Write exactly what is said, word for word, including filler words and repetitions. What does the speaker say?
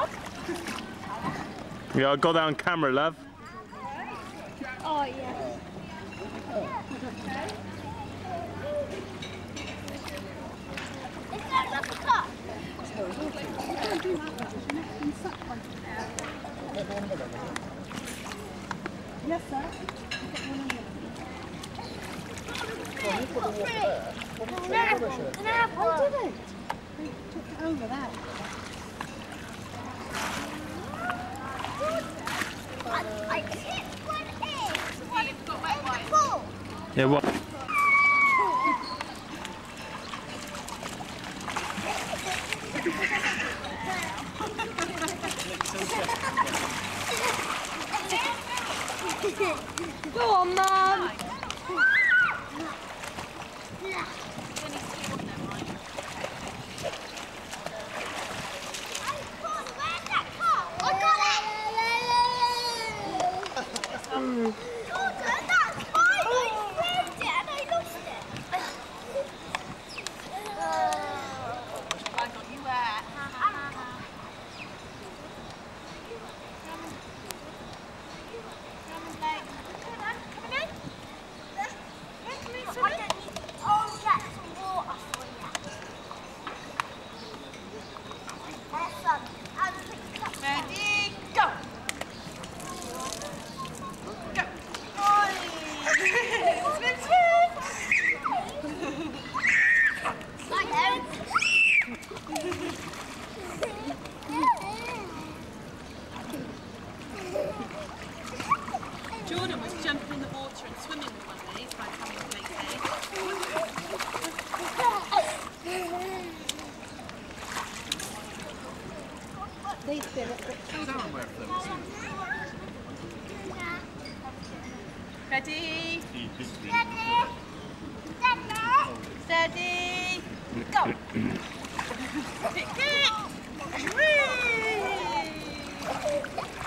Yeah, I got that on camera, love. Oh, yeah. Is there another cup? Yes, sir. Can I have one? Can I have one? I didn't. They took it over that. I, I tipped one in. One in the pool. Yeah, what? Go on, Mum. Mm. Jordan, that's fine. I found it and I lost it. I got you where? Ready, go! Go! Swim, swim! Jordan was jumping in the water and swimming with one of these by the time he was eighteen. These bit Ready? Steady. Steady. Go! Kick, kick! Whee!